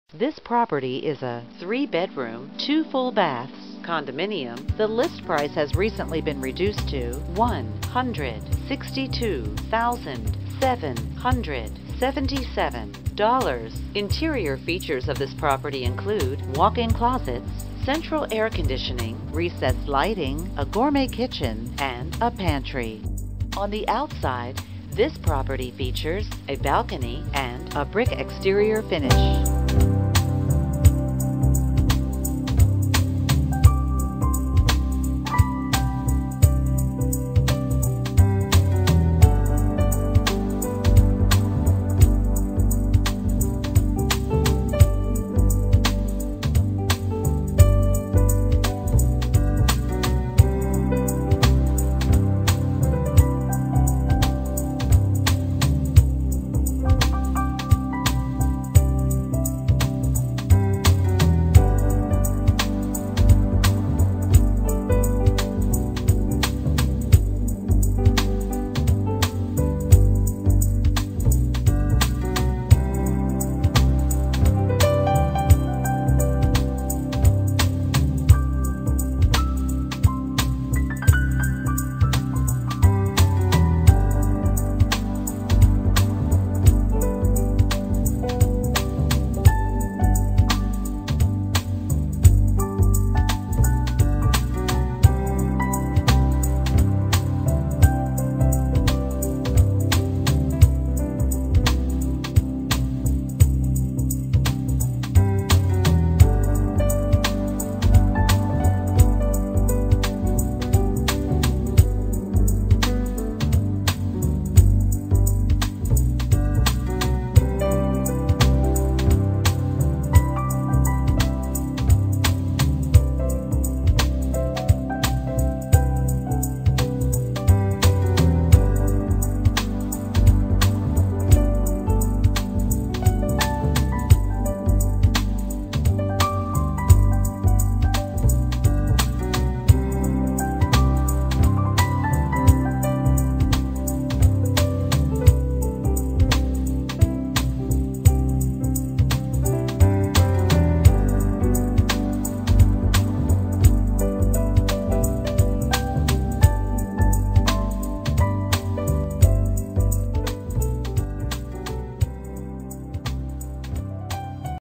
This property is a 3-bedroom, 2 full baths condominium. The list price has recently been reduced to $162,777. Interior features of this property include walk-in closets, central air conditioning, recessed lighting, a gourmet kitchen, and a pantry. On the outside, this property features a balcony and a brick exterior finish.